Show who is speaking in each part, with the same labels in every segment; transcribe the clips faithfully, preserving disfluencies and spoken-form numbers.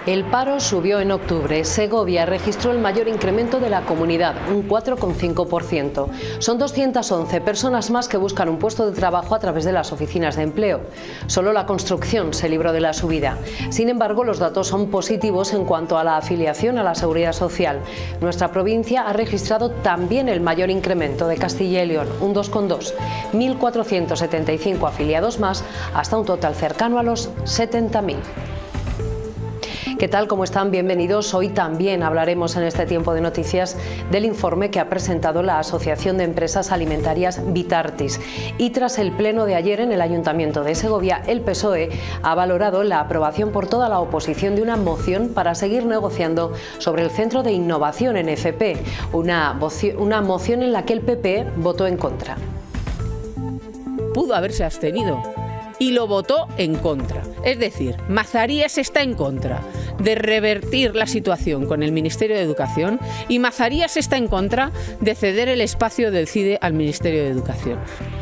Speaker 1: El paro subió en octubre. Segovia registró el mayor incremento de la comunidad, un cuatro coma cinco por ciento. Son doscientas once personas más que buscan un puesto de trabajo a través de las oficinas de empleo. Solo la construcción se libró de la subida. Sin embargo, los datos son positivos en cuanto a la afiliación a la Seguridad Social. Nuestra provincia ha registrado también el mayor incremento de Castilla y León, un dos coma dos. mil cuatrocientos setenta y cinco afiliados más, hasta un total cercano a los setenta mil. ¿Qué tal? ¿Cómo están? Bienvenidos. Hoy también hablaremos en este tiempo de noticias del informe que ha presentado la Asociación de Empresas Alimentarias Vitartis. Y tras el pleno de ayer en el Ayuntamiento de Segovia, el P S O E ha valorado la aprobación por toda la oposición de una moción para seguir negociando sobre el Centro de Innovación en F P, una, una moción en la que el P P votó en contra.
Speaker 2: Pudo haberse abstenido y lo votó en contra. Es decir, Mazarías está en contra de revertir la situación con el Ministerio de Educación y Mazarías está en contra de ceder el espacio del C I D E al Ministerio de Educación.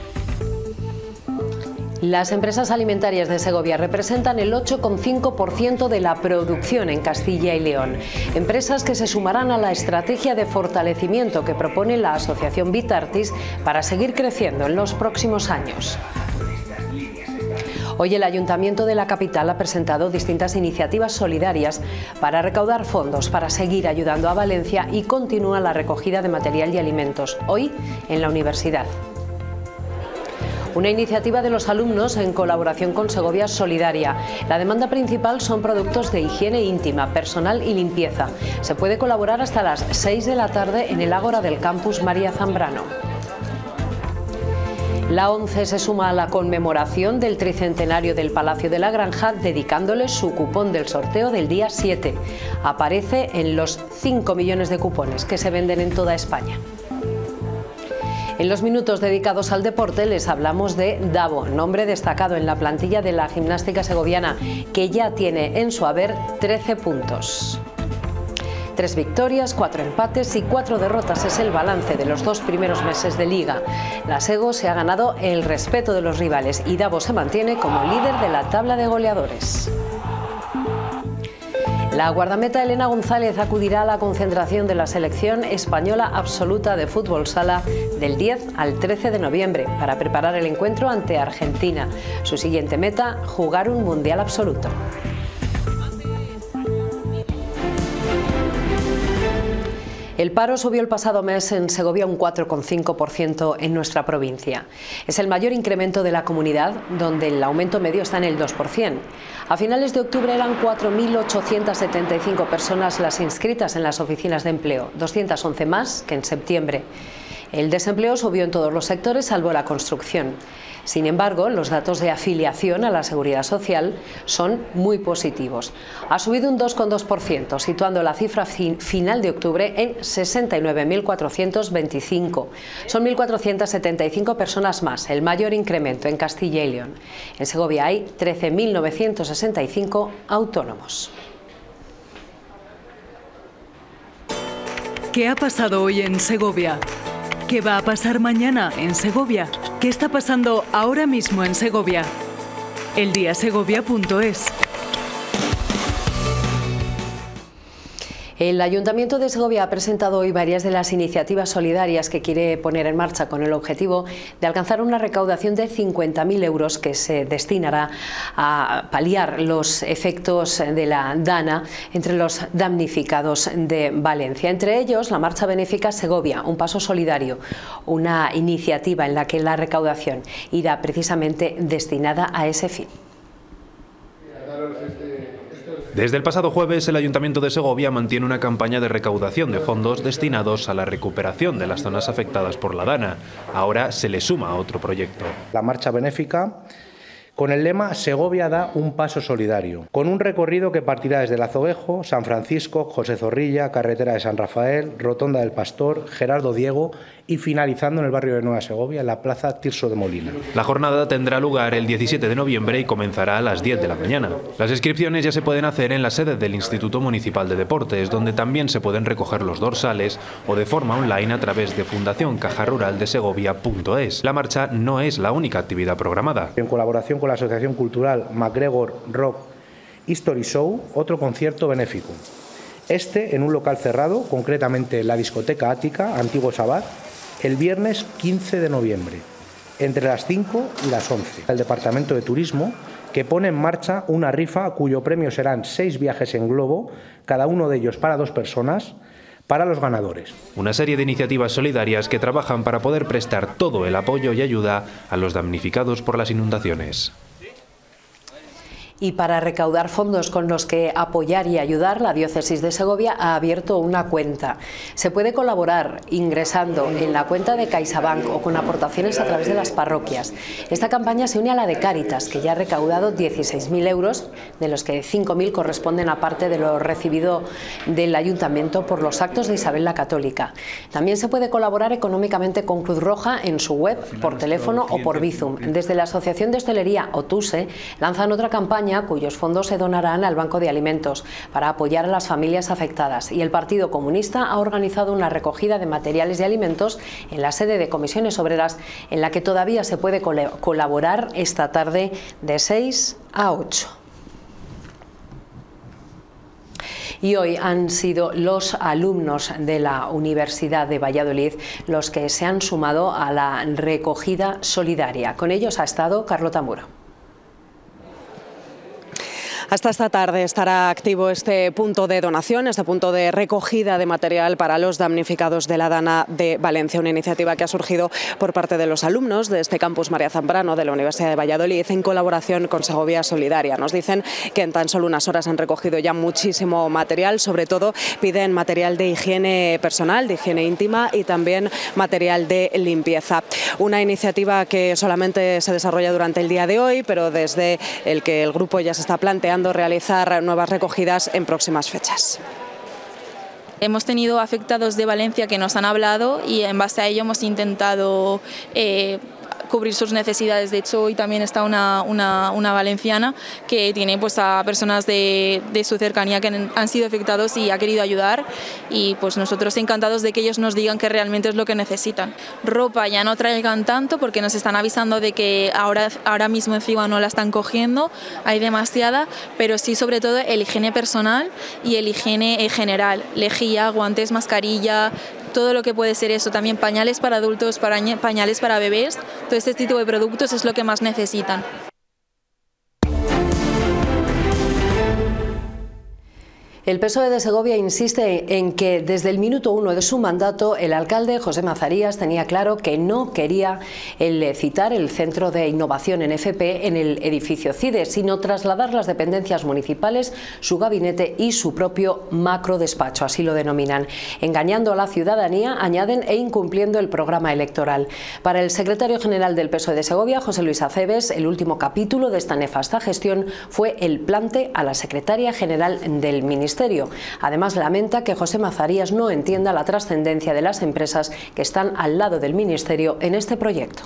Speaker 1: Las empresas alimentarias de Segovia representan el ocho coma cinco por ciento de la producción en Castilla y León. Empresas que se sumarán a la estrategia de fortalecimiento que propone la Asociación Vitartis para seguir creciendo en los próximos años. Hoy el Ayuntamiento de la capital ha presentado distintas iniciativas solidarias para recaudar fondos para seguir ayudando a Valencia y continúa la recogida de material y alimentos, hoy en la universidad. Una iniciativa de los alumnos en colaboración con Segovia Solidaria. La demanda principal son productos de higiene íntima, personal y limpieza. Se puede colaborar hasta las seis de la tarde en el Ágora del Campus María Zambrano. La ONCE se suma a la conmemoración del tricentenario del Palacio de la Granja, dedicándole su cupón del sorteo del día siete. Aparece en los cinco millones de cupones que se venden en toda España. En los minutos dedicados al deporte les hablamos de Davo, nombre destacado en la plantilla de la gimnástica segoviana, que ya tiene en su haber trece puntos. Tres victorias, cuatro empates y cuatro derrotas es el balance de los dos primeros meses de liga. La Sego se ha ganado el respeto de los rivales y Davo se mantiene como líder de la tabla de goleadores. La guardameta Elena González acudirá a la concentración de la selección española absoluta de fútbol sala del diez al trece de noviembre para preparar el encuentro ante Argentina. Su siguiente meta, jugar un mundial absoluto. El paro subió el pasado mes en Segovia un cuatro coma cinco por ciento en nuestra provincia. Es el mayor incremento de la comunidad, donde el aumento medio está en el dos por ciento. A finales de octubre eran cuatro mil ochocientas setenta y cinco personas las inscritas en las oficinas de empleo, doscientas once más que en septiembre. El desempleo subió en todos los sectores, salvo la construcción. Sin embargo, los datos de afiliación a la Seguridad Social son muy positivos. Ha subido un dos coma dos por ciento, situando la cifra fin final de octubre en sesenta y nueve mil cuatrocientos veinticinco. Son mil cuatrocientas setenta y cinco personas más, el mayor incremento en Castilla y León. En Segovia hay trece mil novecientos sesenta y cinco autónomos.
Speaker 3: ¿Qué ha pasado hoy en Segovia? ¿Qué va a pasar mañana en Segovia? ¿Qué está pasando ahora mismo en Segovia? el día segovia punto es.
Speaker 1: El Ayuntamiento de Segovia ha presentado hoy varias de las iniciativas solidarias que quiere poner en marcha con el objetivo de alcanzar una recaudación de cincuenta mil euros que se destinará a paliar los efectos de la DANA entre los damnificados de Valencia. Entre ellos, la Marcha Benéfica Segovia, un paso solidario, una iniciativa en la que la recaudación irá precisamente destinada a ese fin.
Speaker 4: Desde el pasado jueves, el Ayuntamiento de Segovia mantiene una campaña de recaudación de fondos destinados a la recuperación de las zonas afectadas por la DANA. Ahora se le suma otro proyecto.
Speaker 5: La marcha benéfica, con el lema Segovia da un paso solidario, con un recorrido que partirá desde el Azoguejo, San Francisco, José Zorrilla, Carretera de San Rafael, Rotonda del Pastor, Gerardo Diego y finalizando en el barrio de Nueva Segovia, en la plaza Tirso de Molina.
Speaker 4: La jornada tendrá lugar el diecisiete de noviembre y comenzará a las diez de la mañana. Las inscripciones ya se pueden hacer en la sede del Instituto Municipal de Deportes, donde también se pueden recoger los dorsales o de forma online a través de fundación caja rural de segovia punto es. La marcha no es la única actividad programada.
Speaker 5: En colaboración con la Asociación Cultural MacGregor Rock History Show, otro concierto benéfico. Este en un local cerrado, concretamente la discoteca Ática, Antiguo Sabat, el viernes quince de noviembre, entre las cinco y las once. El Departamento de Turismo, que pone en marcha una rifa cuyo premio serán seis viajes en globo, cada uno de ellos para dos personas, para los ganadores.
Speaker 4: Una serie de iniciativas solidarias que trabajan para poder prestar todo el apoyo y ayuda a los damnificados por las inundaciones.
Speaker 1: Y para recaudar fondos con los que apoyar y ayudar, la Diócesis de Segovia ha abierto una cuenta. Se puede colaborar ingresando en la cuenta de CaixaBank o con aportaciones a través de las parroquias. Esta campaña se une a la de Cáritas, que ya ha recaudado dieciséis mil euros, de los que cinco mil corresponden a parte de lo recibido del Ayuntamiento por los actos de Isabel la Católica. También se puede colaborar económicamente con Cruz Roja en su web, por teléfono o por Bizum. Desde la Asociación de Hostelería Otuse lanzan otra campaña cuyos fondos se donarán al Banco de Alimentos para apoyar a las familias afectadas, y el Partido Comunista ha organizado una recogida de materiales y alimentos en la sede de Comisiones Obreras, en la que todavía se puede colaborar esta tarde de seis a ocho. Y hoy han sido los alumnos de la Universidad de Valladolid los que se han sumado a la recogida solidaria. Con ellos ha estado Carlota Muro.
Speaker 6: Hasta esta tarde estará activo este punto de donación, este punto de recogida de material para los damnificados de la Dana de Valencia, una iniciativa que ha surgido por parte de los alumnos de este campus María Zambrano de la Universidad de Valladolid en colaboración con Segovia Solidaria. Nos dicen que en tan solo unas horas han recogido ya muchísimo material, sobre todo piden material de higiene personal, de higiene íntima y también material de limpieza. Una iniciativa que solamente se desarrolla durante el día de hoy, pero desde el que el grupo ya se está planteando realizar nuevas recogidas en próximas fechas.
Speaker 7: Hemos tenido afectados de Valencia que nos han hablado y en base a ello hemos intentado eh, cubrir sus necesidades. De hecho, hoy también está una, una, una valenciana que tiene pues a personas de, de su cercanía que han, han sido afectados y ha querido ayudar, y pues nosotros encantados de que ellos nos digan que realmente es lo que necesitan. Ropa ya no traigan tanto porque nos están avisando de que ahora, ahora mismo encima no la están cogiendo, hay demasiada, pero sí sobre todo el higiene personal y el higiene general, lejía, guantes, mascarilla, todo lo que puede ser eso, también pañales para adultos, pañales para bebés, todo este tipo de productos es lo que más necesitan.
Speaker 1: El P S O E de Segovia insiste en que desde el minuto uno de su mandato el alcalde José Mazarías tenía claro que no quería el citar el Centro de Innovación en F P en el edificio CIDE, sino trasladar las dependencias municipales, su gabinete y su propio macrodespacho, así lo denominan, engañando a la ciudadanía, añaden, e incumpliendo el programa electoral. Para el secretario general del P S O E de Segovia, José Luis Aceves, el último capítulo de esta nefasta gestión fue el plante a la secretaria general del Ministerio. Además, lamenta que José Mazarías no entienda la trascendencia de las empresas que están al lado del Ministerio en este proyecto.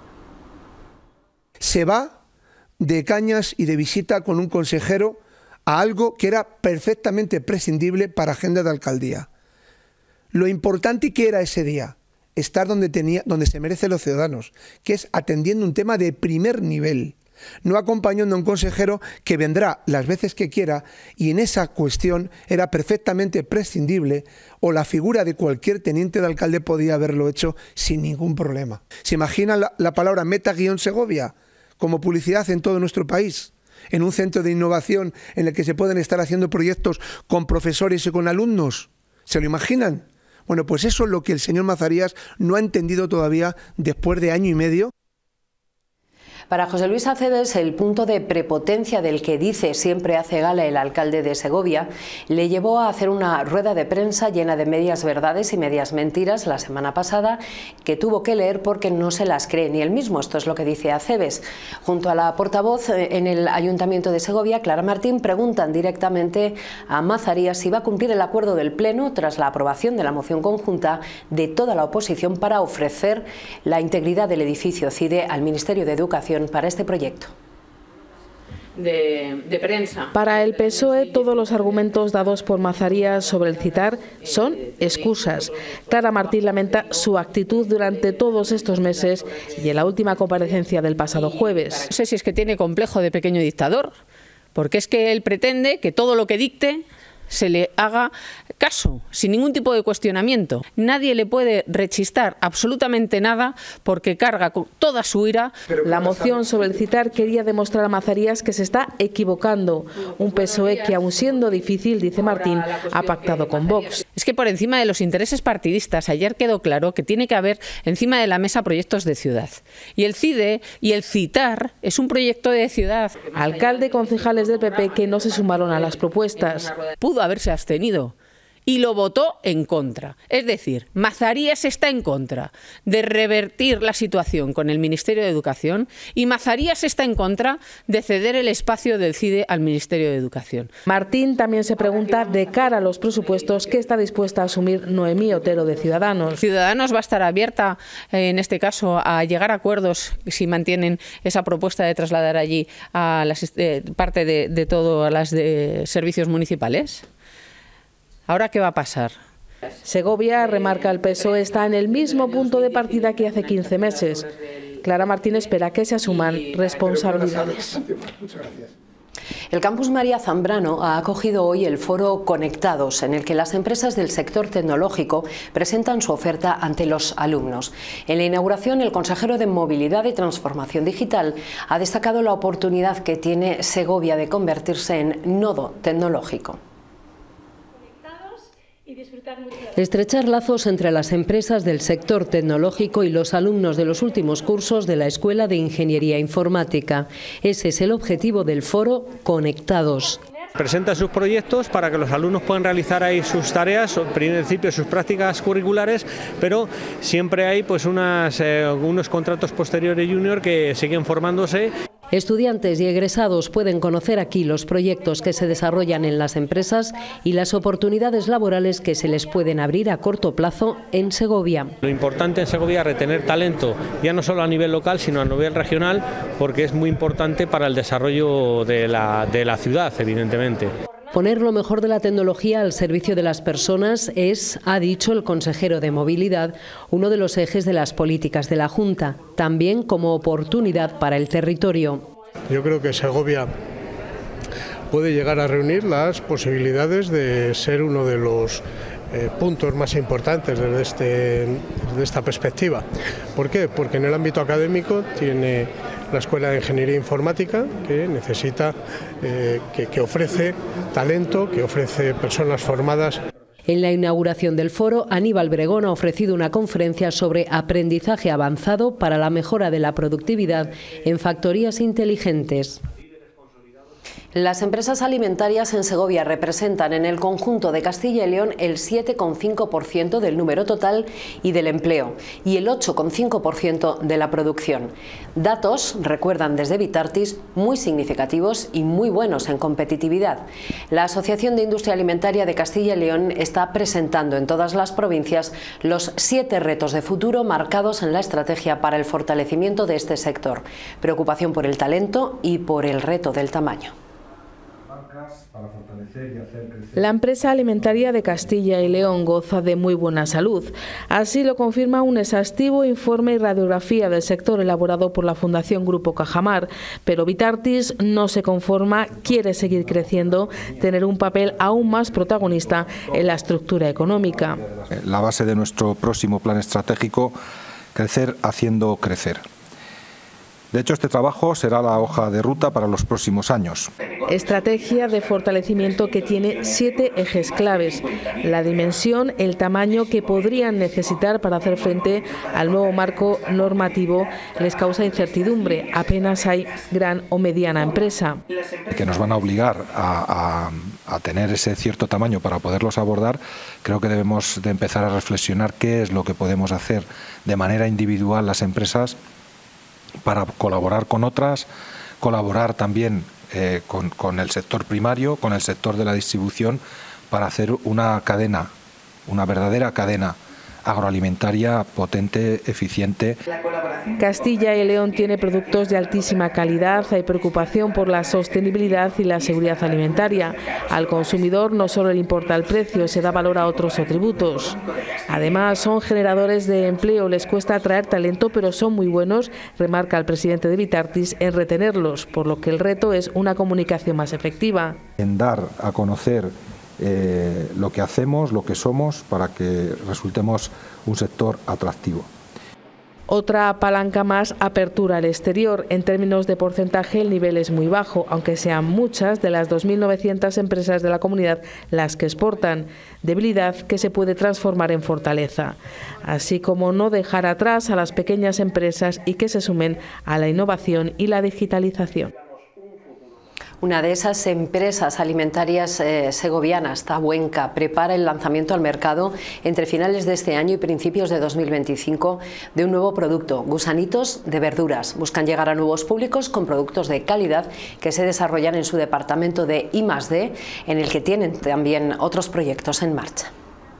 Speaker 8: Se va de cañas y de visita con un consejero a algo que era perfectamente prescindible para agenda de alcaldía. Lo importante que era ese día, estar donde, tenía, donde se merecen los ciudadanos, que es atendiendo un tema de primer nivel, no acompañando a un consejero que vendrá las veces que quiera, y en esa cuestión era perfectamente prescindible, o la figura de cualquier teniente de alcalde podía haberlo hecho sin ningún problema. ¿Se imagina la, la palabra Meta-Segovia como publicidad en todo nuestro país? En un centro de innovación en el que se pueden estar haciendo proyectos con profesores y con alumnos. ¿Se lo imaginan? Bueno, pues eso es lo que el señor Mazarías no ha entendido todavía después de año y medio.
Speaker 1: Para José Luis Aceves, el punto de prepotencia del que dice siempre hace gala el alcalde de Segovia le llevó a hacer una rueda de prensa llena de medias verdades y medias mentiras la semana pasada, que tuvo que leer porque no se las cree ni él mismo. Esto es lo que dice Aceves. Junto a la portavoz en el Ayuntamiento de Segovia, Clara Martín, preguntan directamente a Mazarías si va a cumplir el acuerdo del Pleno tras la aprobación de la moción conjunta de toda la oposición para ofrecer la integridad del edificio CIDE al Ministerio de Educación para este proyecto.
Speaker 2: De, de prensa.
Speaker 9: Para el P S O E, todos los argumentos dados por Mazarías sobre el citar son excusas. Clara Martín lamenta su actitud durante todos estos meses y en la última comparecencia del pasado jueves.
Speaker 2: No sé si es que tiene complejo de pequeño dictador, porque es que él pretende que todo lo que dicte se le haga caso, sin ningún tipo de cuestionamiento. Nadie le puede rechistar absolutamente nada porque carga con toda su ira.
Speaker 9: La moción sobre el citar quería demostrar a Mazarías que se está equivocando. Un P S O E que, aun siendo difícil, dice Martín, ha pactado con Vox.
Speaker 2: Es que por encima de los intereses partidistas, ayer quedó claro que tiene que haber encima de la mesa proyectos de ciudad. Y el CIDE y el citar es un proyecto de ciudad.
Speaker 9: Alcalde y concejales del P P que no se sumaron a las propuestas.
Speaker 2: Pudo haberse abstenido y lo votó en contra. Es decir, Mazarías está en contra de revertir la situación con el Ministerio de Educación y Mazarías está en contra de ceder el espacio del CIDE al Ministerio de Educación.
Speaker 9: Martín también se pregunta, de cara a los presupuestos, qué está dispuesta a asumir Noemí Otero de Ciudadanos.
Speaker 2: Ciudadanos va a estar abierta, en este caso, a llegar a acuerdos si mantienen esa propuesta de trasladar allí a las, eh, parte de, de todos los de servicios municipales. ¿Ahora qué va a pasar?
Speaker 9: Segovia, remarca el P S O E, está en el mismo punto de partida que hace quince meses. Clara Martín espera que se asuman responsabilidades.
Speaker 1: El Campus María Zambrano ha acogido hoy el foro Conectados, en el que las empresas del sector tecnológico presentan su oferta ante los alumnos. En la inauguración, el consejero de Movilidad y Transformación Digital ha destacado la oportunidad que tiene Segovia de convertirse en nodo tecnológico. Estrechar lazos entre las empresas del sector tecnológico y los alumnos de los últimos cursos de la Escuela de Ingeniería Informática. Ese es el objetivo del foro Conectados.
Speaker 10: Presenta sus proyectos para que los alumnos puedan realizar ahí sus tareas, en principio sus prácticas curriculares, pero siempre hay pues unas, eh, unos contratos posteriores junior que siguen formándose.
Speaker 1: Estudiantes y egresados pueden conocer aquí los proyectos que se desarrollan en las empresas y las oportunidades laborales que se les pueden abrir a corto plazo en Segovia.
Speaker 10: Lo importante en Segovia es retener talento, ya no solo a nivel local, sino a nivel regional, porque es muy importante para el desarrollo de la, de la ciudad, evidentemente.
Speaker 1: Poner lo mejor de la tecnología al servicio de las personas es, ha dicho el consejero de Movilidad, uno de los ejes de las políticas de la Junta, también como oportunidad para el territorio.
Speaker 11: Yo creo que Segovia puede llegar a reunir las posibilidades de ser uno de los eh, puntos más importantes desde, este, desde esta perspectiva. ¿Por qué? Porque en el ámbito académico tiene la Escuela de Ingeniería Informática, que necesita, eh, que, que ofrece talento, que ofrece personas formadas.
Speaker 1: En la inauguración del foro, Aníbal Bregón ha ofrecido una conferencia sobre aprendizaje avanzado para la mejora de la productividad en factorías inteligentes. Las empresas alimentarias en Segovia representan en el conjunto de Castilla y León el siete coma cinco por ciento del número total y del empleo y el ocho coma cinco por ciento de la producción. Datos, recuerdan desde Vitartis, muy significativos y muy buenos en competitividad. La Asociación de Industria Alimentaria de Castilla y León está presentando en todas las provincias los siete retos de futuro marcados en la estrategia para el fortalecimiento de este sector. Preocupación por el talento y por el reto del tamaño.
Speaker 9: La empresa alimentaria de Castilla y León goza de muy buena salud. Así lo confirma un exhaustivo informe y radiografía del sector elaborado por la Fundación Grupo Cajamar. Pero Vitartis no se conforma, quiere seguir creciendo, tener un papel aún más protagonista en la estructura económica.
Speaker 12: La base de nuestro próximo plan estratégico, crecer haciendo crecer. De hecho, este trabajo será la hoja de ruta para los próximos años.
Speaker 9: Estrategia de fortalecimiento que tiene siete ejes claves. La dimensión, el tamaño que podrían necesitar para hacer frente al nuevo marco normativo les causa incertidumbre. Apenas hay gran o mediana empresa.
Speaker 12: Que nos van a obligar a, a, a tener ese cierto tamaño para poderlos abordar. Creo que debemos de empezar a reflexionar qué es lo que podemos hacer de manera individual las empresas para colaborar con otras, colaborar también eh, con, con el sector primario, con el sector de la distribución, para hacer una cadena, una verdadera cadena agroalimentaria potente, eficiente.
Speaker 9: Castilla y León tiene productos de altísima calidad, hay preocupación por la sostenibilidad y la seguridad alimentaria. Al consumidor no solo le importa el precio, se da valor a otros atributos. Además, son generadores de empleo, les cuesta atraer talento, pero son muy buenos, remarca el presidente de Vitartis, en retenerlos, por lo que el reto es una comunicación más efectiva.
Speaker 12: En dar a conocer eh, lo que hacemos, lo que somos, para que resultemos un sector atractivo.
Speaker 9: Otra palanca más, apertura al exterior. En términos de porcentaje el nivel es muy bajo, aunque sean muchas de las dos mil novecientas empresas de la comunidad las que exportan. Debilidad que se puede transformar en fortaleza. Así como no dejar atrás a las pequeñas empresas y que se sumen a la innovación y la digitalización.
Speaker 1: Una de esas empresas alimentarias eh, segovianas, Tabuenca, prepara el lanzamiento al mercado entre finales de este año y principios de dos mil veinticinco de un nuevo producto, gusanitos de verduras. Buscan llegar a nuevos públicos con productos de calidad que se desarrollan en su departamento de I más D, en el que tienen también otros proyectos en marcha.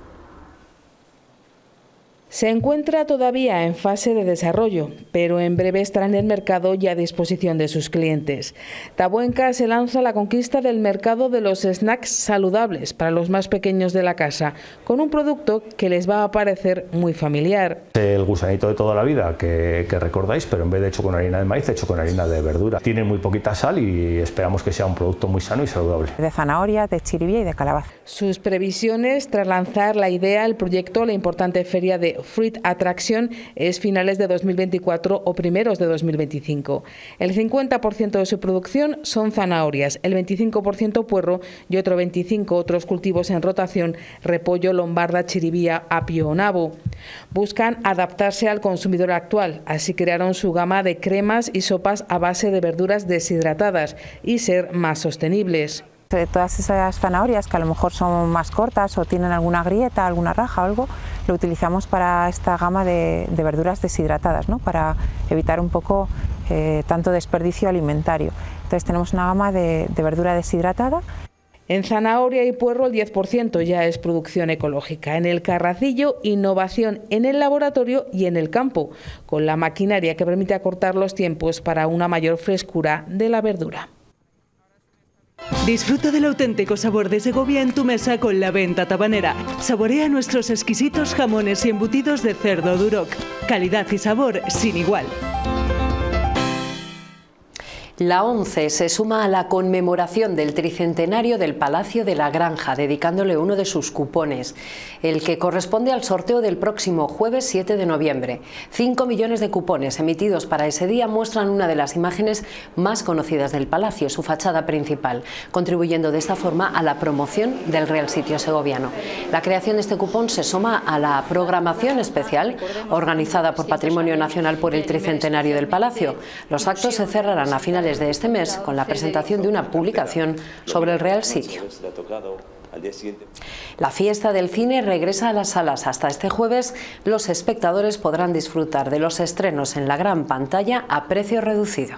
Speaker 9: Se encuentra todavía en fase de desarrollo, pero en breve estará en el mercado y a disposición de sus clientes. Tabuenca se lanza a la conquista del mercado de los snacks saludables para los más pequeños de la casa, con un producto que les va a parecer muy familiar.
Speaker 13: El gusanito de toda la vida que, que recordáis, pero en vez de hecho con harina de maíz, hecho con harina de verdura. Tiene muy poquita sal y esperamos que sea un producto muy sano y saludable.
Speaker 14: De zanahoria, de chiribía y de calabaza.
Speaker 9: Sus previsiones tras lanzar la idea, el proyecto, la importante feria de Fruit Attraction es finales de dos mil veinticuatro o primeros de dos mil veinticinco. El cincuenta por ciento de su producción son zanahorias, el veinticinco por ciento puerro y otro veinticinco por ciento otros cultivos en rotación, repollo, lombarda, chiribía, apio o nabo. Buscan adaptarse al consumidor actual, así crearon su gama de cremas y sopas a base de verduras deshidratadas y ser más sostenibles.
Speaker 14: De todas esas zanahorias que a lo mejor son más cortas o tienen alguna grieta, alguna raja o algo, lo utilizamos para esta gama de, de verduras deshidratadas, ¿no? Para evitar un poco eh, tanto desperdicio alimentario. Entonces tenemos una gama de, de verdura deshidratada.
Speaker 9: En zanahoria y puerro el diez por ciento ya es producción ecológica. En el Carracillo, innovación en el laboratorio y en el campo, con la maquinaria que permite acortar los tiempos para una mayor frescura de la verdura.
Speaker 3: Disfruta del auténtico sabor de Segovia en tu mesa con la venta tabanera. Saborea nuestros exquisitos jamones y embutidos de cerdo Duroc. Calidad y sabor sin igual.
Speaker 1: La ONCE se suma a la conmemoración del tricentenario del Palacio de la Granja, dedicándole uno de sus cupones, el que corresponde al sorteo del próximo jueves siete de noviembre. Cinco millones de cupones emitidos para ese día muestran una de las imágenes más conocidas del palacio, su fachada principal, contribuyendo de esta forma a la promoción del Real Sitio segoviano. La creación de este cupón se suma a la programación especial organizada por Patrimonio Nacional por el tricentenario del Palacio. Los actos se cerrarán a finales de este mes con la presentación de una publicación sobre el Real Sitio. La fiesta del cine regresa a las salas. Hasta este jueves los espectadores podrán disfrutar de los estrenos en la gran pantalla a precio reducido.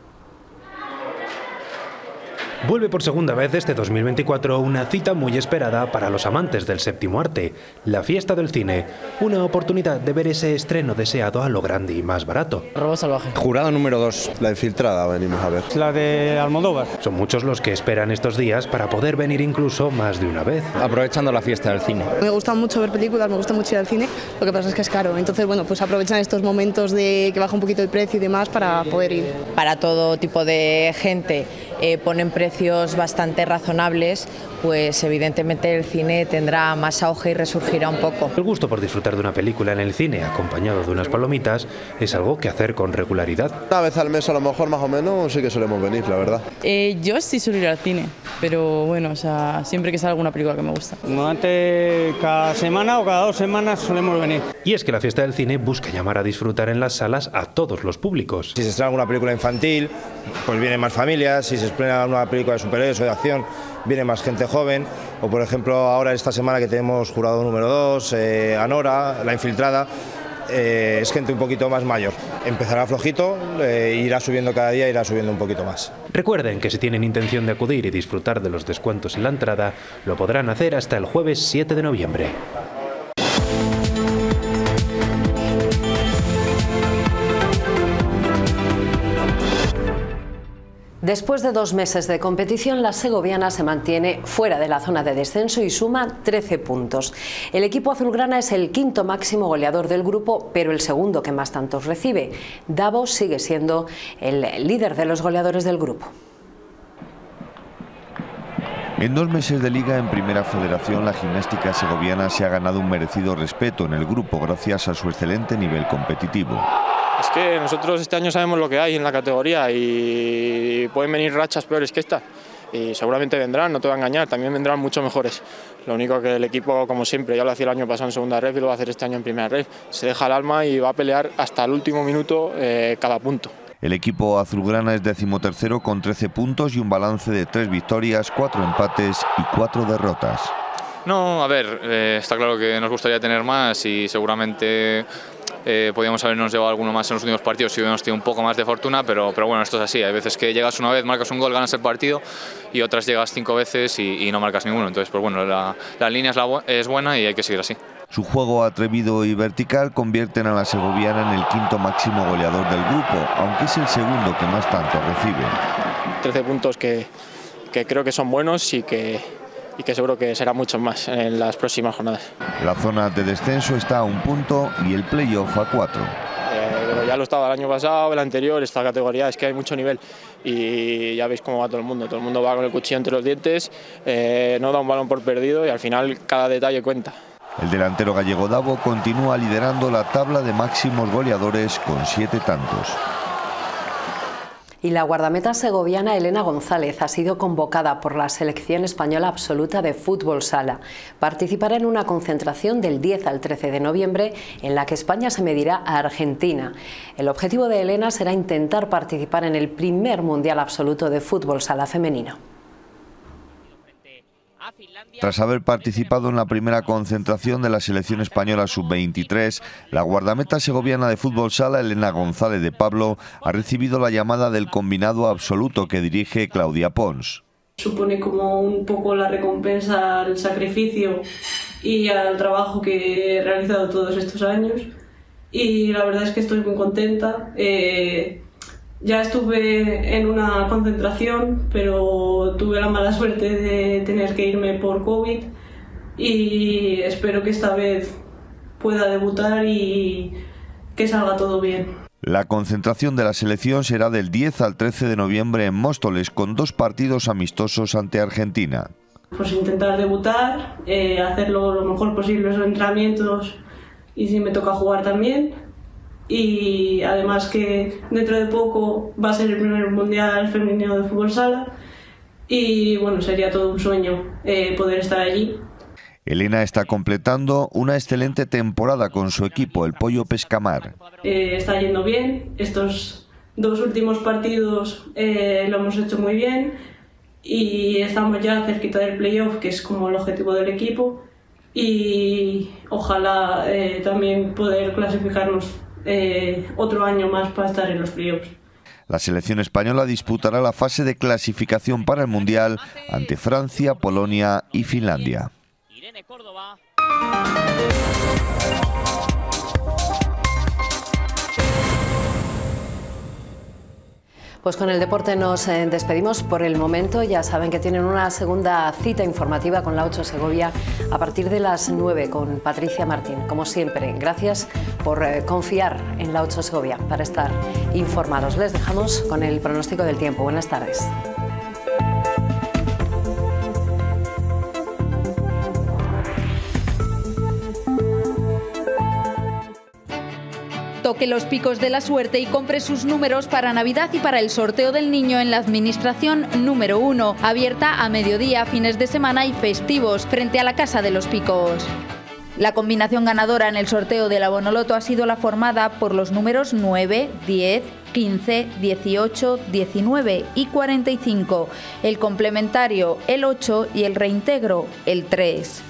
Speaker 4: Vuelve por segunda vez este dos mil veinticuatro una cita muy esperada para los amantes del séptimo arte, la fiesta del cine, una oportunidad de ver ese estreno deseado a lo grande y más barato.
Speaker 15: Robo salvaje.
Speaker 16: Jurado número dos, la infiltrada, venimos a ver.
Speaker 10: La de Almodóvar.
Speaker 4: Son muchos los que esperan estos días para poder venir incluso más de una vez.
Speaker 15: Aprovechando la fiesta del cine.
Speaker 17: Me gusta mucho ver películas, me gusta mucho ir al cine, lo que pasa es que es caro, entonces bueno, pues aprovechan estos momentos de que baja un poquito el precio y demás para poder ir.
Speaker 18: Para todo tipo de gente eh, ponen precios bastante razonables, pues evidentemente el cine tendrá más auge y resurgirá un poco.
Speaker 4: El gusto por disfrutar de una película en el cine acompañado de unas palomitas es algo que hacer con regularidad.
Speaker 16: Una vez al mes a lo mejor más o menos sí que solemos venir, la verdad.
Speaker 19: Eh, yo sí suelo ir al cine, pero bueno, o sea, siempre que sale alguna película que me gusta.
Speaker 10: Normalmente cada semana o cada dos semanas solemos venir.
Speaker 4: Y es que la fiesta del cine busca llamar a disfrutar en las salas a todos los públicos.
Speaker 20: Si se estrena alguna película infantil, pues vienen más familias. Si se estrena una película de superhéroes o de acción, viene más gente joven. O por ejemplo ahora esta semana que tenemos jurado número dos, eh, Anora, La Infiltrada, eh, es gente un poquito más mayor. Empezará flojito, eh, irá subiendo cada día, irá subiendo un poquito más.
Speaker 4: Recuerden que si tienen intención de acudir y disfrutar de los descuentos en la entrada, lo podrán hacer hasta el jueves siete de noviembre.
Speaker 1: Después de dos meses de competición, la segoviana se mantiene fuera de la zona de descenso y suma trece puntos. El equipo azulgrana es el quinto máximo goleador del grupo, pero el segundo que más tantos recibe. Davo sigue siendo el líder de los goleadores del grupo.
Speaker 21: En dos meses de liga en Primera Federación, la gimnástica segoviana se ha ganado un merecido respeto en el grupo gracias a su excelente nivel competitivo.
Speaker 22: Es que nosotros este año sabemos lo que hay en la categoría y pueden venir rachas peores que esta. Y seguramente vendrán, no te voy a engañar, también vendrán mucho mejores. Lo único que el equipo, como siempre, ya lo hacía el año pasado en segunda ref y lo va a hacer este año en primera ref, se deja el alma y va a pelear hasta el último minuto eh, cada punto.
Speaker 21: El equipo azulgrana es decimotercero con trece puntos y un balance de tres victorias, cuatro empates y cuatro derrotas.
Speaker 23: No, a ver, eh, está claro que nos gustaría tener más y seguramente eh, podríamos habernos llevado alguno más en los últimos partidos si hubiéramos tenido un poco más de fortuna, pero, pero bueno, esto es así. Hay veces que llegas una vez, marcas un gol, ganas el partido y otras llegas cinco veces y, y no marcas ninguno. Entonces, pues bueno, la, la línea es, la, es buena y hay que seguir así.
Speaker 21: Su juego atrevido y vertical convierten a la segoviana en el quinto máximo goleador del grupo, aunque es el segundo que más tanto recibe.
Speaker 22: trece puntos que, que creo que son buenos y que, y que seguro que será mucho más en las próximas jornadas.
Speaker 21: La zona de descenso está a un punto y el playoff a cuatro.
Speaker 22: Eh, pero ya lo estaba el año pasado, el anterior, esta categoría es que hay mucho nivel y ya veis cómo va todo el mundo. Todo el mundo va con el cuchillo entre los dientes, eh, no da un balón por perdido y al final cada detalle cuenta.
Speaker 21: El delantero gallego Davo continúa liderando la tabla de máximos goleadores con siete tantos.
Speaker 1: Y la guardameta segoviana Elena González ha sido convocada por la selección española absoluta de fútbol sala. Participará en una concentración del diez al trece de noviembre en la que España se medirá a Argentina. El objetivo de Elena será intentar participar en el primer mundial absoluto de fútbol sala femenino.
Speaker 21: Tras haber participado en la primera concentración de la selección española sub veintitrés, la guardameta segoviana de fútbol sala Elena González de Pablo ha recibido la llamada del combinado absoluto que dirige Claudia Pons.
Speaker 24: Supone como un poco la recompensa al sacrificio y al trabajo que he realizado todos estos años y la verdad es que estoy muy contenta. Eh, Ya estuve en una concentración, pero tuve la mala suerte de tener que irme por COVID y espero que esta vez pueda debutar y que salga todo bien.
Speaker 21: La concentración de la selección será del diez al trece de noviembre en Móstoles, con dos partidos amistosos ante Argentina.
Speaker 24: Pues intentar debutar, eh, hacerlo lo mejor posible en los entrenamientos y si me toca jugar también. Y además que dentro de poco va a ser el primer mundial femenino de fútbol sala y bueno, sería todo un sueño eh, poder estar allí.
Speaker 21: Elena está completando una excelente temporada con su equipo, el Pollo Pescamar.
Speaker 24: Eh, está yendo bien, estos dos últimos partidos eh, lo hemos hecho muy bien y estamos ya cerquita del playoff, que es como el objetivo del equipo, y ojalá eh, también poder clasificarnos Eh, otro año más para estar en los playoffs.
Speaker 21: La selección española disputará la fase de clasificación para el Mundial ante Francia, Polonia y Finlandia.
Speaker 1: Pues con el deporte nos eh, despedimos por el momento. Ya saben que tienen una segunda cita informativa con la ocho Segovia a partir de las nueve con Patricia Martín. Como siempre, gracias por eh, confiar en la ocho Segovia para estar informados. Les dejamos con el pronóstico del tiempo. Buenas tardes.
Speaker 25: Toque los picos de la suerte y compre sus números para Navidad y para el sorteo del niño en la Administración número uno, abierta a mediodía, fines de semana y festivos, frente a la Casa de los Picos. La combinación ganadora en el sorteo de la Bonoloto ha sido la formada por los números nueve, diez, quince, dieciocho, diecinueve y cuarenta y cinco, el complementario el ocho y el reintegro el tres.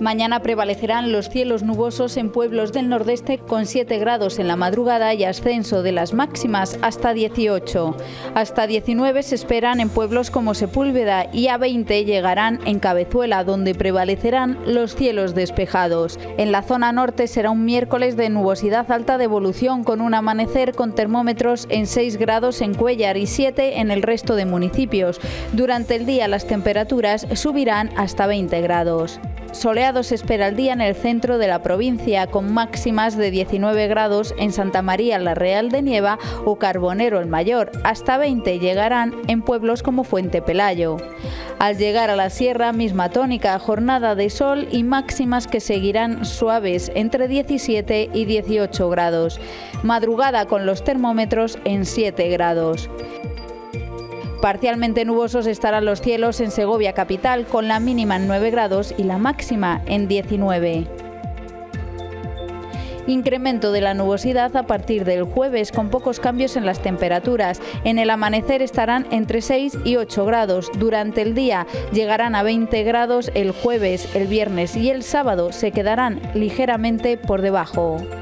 Speaker 25: Mañana prevalecerán los cielos nubosos en pueblos del nordeste con siete grados en la madrugada y ascenso de las máximas hasta dieciocho. Hasta diecinueve se esperan en pueblos como Sepúlveda y a veinte llegarán en Cabezuela, donde prevalecerán los cielos despejados. En la zona norte será un miércoles de nubosidad alta de evolución con un amanecer con termómetros en seis grados en Cuéllar y siete en el resto de municipios. Durante el día las temperaturas subirán hasta veinte grados. Soleado se espera el día en el centro de la provincia, con máximas de diecinueve grados en Santa María la Real de Nieva o Carbonero el Mayor. Hasta veinte llegarán en pueblos como Fuente Pelayo. Al llegar a la sierra, misma tónica, jornada de sol y máximas que seguirán suaves entre diecisiete y dieciocho grados. Madrugada con los termómetros en siete grados. Parcialmente nubosos estarán los cielos en Segovia capital, con la mínima en nueve grados y la máxima en diecinueve. Incremento de la nubosidad a partir del jueves, con pocos cambios en las temperaturas. En el amanecer estarán entre seis y ocho grados. Durante el día llegarán a veinte grados el jueves, el viernes y el sábado se quedarán ligeramente por debajo.